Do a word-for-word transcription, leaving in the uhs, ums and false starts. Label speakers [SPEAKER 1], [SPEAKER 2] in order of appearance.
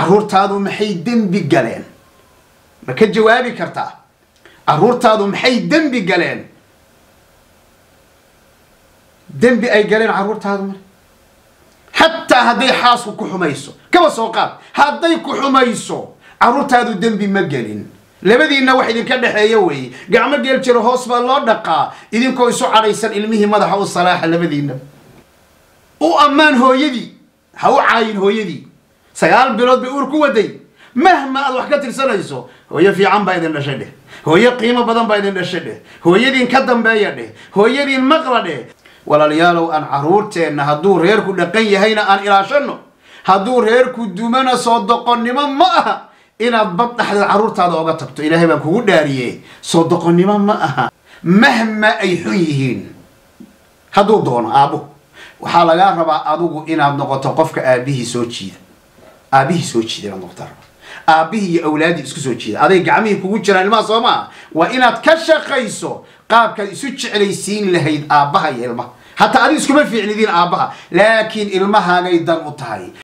[SPEAKER 1] carruurtaadu maxay dembi galeen ma ka jawaabi kartaa carruurtaadu maxay dembi galeen dembi ay galeen carruurtaadu mar xataa hadday xaasku ku xumayso kaba soo qaad hadday ku xumayso carruurtaadu dembi ma gelin labadiina wax idinka dhaxeeyo weey gacmo geel jiro hoos baa loo dhaqaa idinkoo isu cadhaysan ilmihii madaxa u salaaxa labadiina u ammaan hooyadii ha u caayin hooyadii sagaal bilood bay uur ku waday mahma aad wax ka tirsanayso hooyo fiican baa idin dhashay dheh hooyo qiimo badan baa idin dhashay dheh hooyadiin ka dambeeya dheh hooyadiin maqla dheh walaalayaalow aan carruurteenna hadduu reerku dhaqan yahayna aan ilaashanno hadduu reerku dumana soo doqonnimo ma aha inaad bad dhaxdeed carruurtaada oga tagto ilaahay baan kugu dhaariyey soo doqonnimo ma aha mahma ay xun yihiin hadduu doono aabbo waxaa lagaa rabaa adigu inaad noqoto qofka aabbihii soo jiida aabbihii soo jiida inaad noqotaa rabaa aabbihii iyo awlaaddii isku soo jiida aday gacmihii kugu jiraan ilmaha soo maa waa inaad ka shaqayso qaabkaad isu jeclaysiin lahayd aabbaha iyo ilmaha hataa adi iskuma fiicnidiin aabbaha laakiin ilmahaagay dan u tahay